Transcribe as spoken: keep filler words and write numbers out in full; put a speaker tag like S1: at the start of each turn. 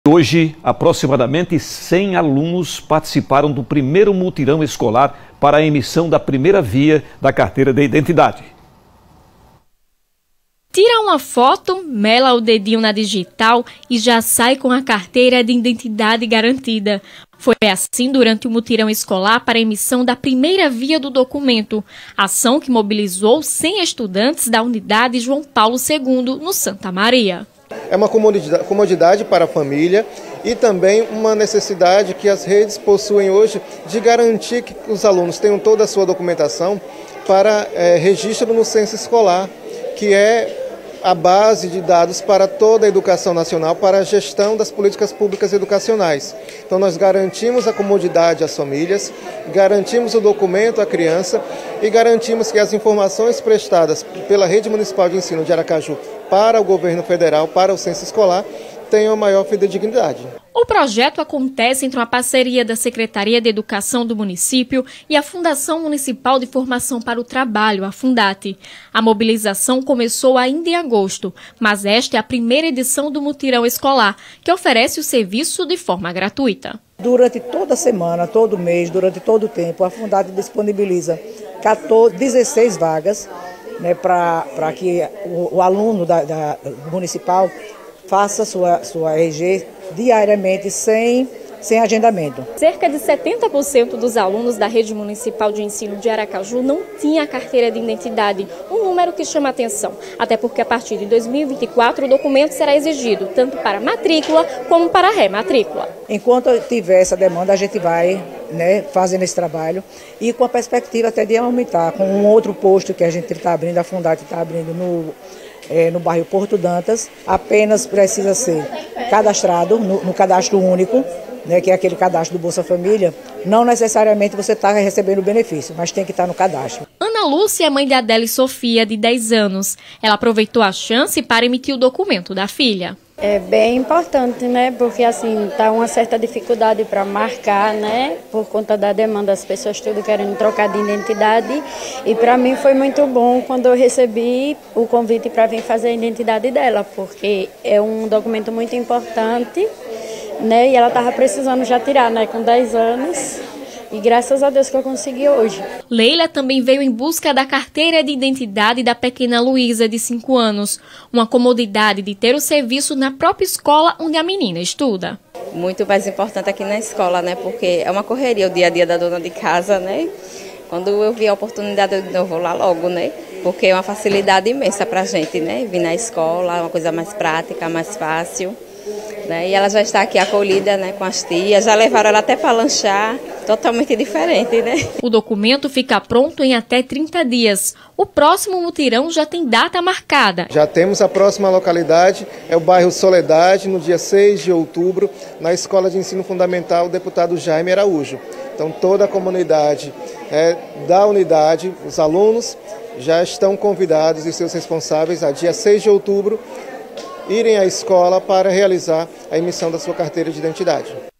S1: Hoje, aproximadamente cem alunos participaram do primeiro mutirão escolar para a emissão da primeira via da carteira de identidade.
S2: Tira uma foto, mela o dedinho na digital e já sai com a carteira de identidade garantida. Foi assim durante o mutirão escolar para a emissão da primeira via do documento, ação que mobilizou cem estudantes da unidade João Paulo segundo, no Santa Maria.
S3: É uma comodidade para a família e também uma necessidade que as redes possuem hoje de garantir que os alunos tenham toda a sua documentação para é, registro no censo escolar, que é a base de dados para toda a educação nacional, para a gestão das políticas públicas educacionais. Então nós garantimos a comodidade às famílias, garantimos o documento à criança e garantimos que as informações prestadas pela Rede Municipal de Ensino de Aracaju para o governo federal, para o censo escolar, tenham maior fidedignidade.
S2: O projeto acontece entre uma parceria da Secretaria de Educação do município e a Fundação Municipal de Formação para o Trabalho, a Fundate. A mobilização começou ainda em agosto, mas esta é a primeira edição do mutirão escolar, que oferece o serviço de forma gratuita.
S4: Durante toda a semana, todo mês, durante todo o tempo, a Fundate disponibiliza quatorze, dezesseis vagas, né, para que o, o aluno da, da, municipal faça sua, sua R G diariamente sem, sem agendamento.
S2: Cerca de setenta por cento dos alunos da Rede Municipal de Ensino de Aracaju não tinha a carteira de identidade, um número que chama atenção, até porque a partir de dois mil e vinte e quatro o documento será exigido tanto para matrícula como para rematrícula.
S4: Enquanto tiver essa demanda, a gente vai, né, fazendo esse trabalho e com a perspectiva até de aumentar, com um outro posto que a gente está abrindo, a Fundate está abrindo no É, no bairro Porto Dantas, apenas precisa ser cadastrado no, no cadastro único, né, que é aquele cadastro do Bolsa Família. Não necessariamente você está recebendo o benefício, mas tem que estar no cadastro.
S2: Ana Lúcia é mãe de Adele Sofia, de dez anos. Ela aproveitou a chance para emitir o documento da filha.
S5: É bem importante, né? Porque assim, tá uma certa dificuldade para marcar, né? Por conta da demanda, as pessoas tudo querendo trocar de identidade. E para mim foi muito bom quando eu recebi o convite para vir fazer a identidade dela, porque é um documento muito importante, né? E ela estava precisando já tirar, né? Com dez anos. E graças a Deus que eu consegui hoje.
S2: Leila também veio em busca da carteira de identidade da pequena Luísa, de cinco anos. Uma comodidade de ter o serviço na própria escola onde a menina estuda.
S6: Muito mais importante aqui na escola, né? Porque é uma correria o dia a dia da dona de casa, né? Quando eu vi a oportunidade, eu vou lá logo, né? Porque é uma facilidade imensa pra gente, né? Vir na escola, é uma coisa mais prática, mais fácil. Né? E ela já está aqui acolhida, né, com as tias, já levaram ela até para lanchar, totalmente diferente, né?
S2: O documento fica pronto em até trinta dias. O próximo mutirão já tem data marcada.
S3: Já temos a próxima localidade, é o bairro Soledade, no dia seis de outubro, na Escola de Ensino Fundamental Deputado Jaime Araújo. Então toda a comunidade é, da unidade, os alunos já estão convidados e seus responsáveis a dia seis de outubro, irem à escola para realizar a emissão da sua carteira de identidade.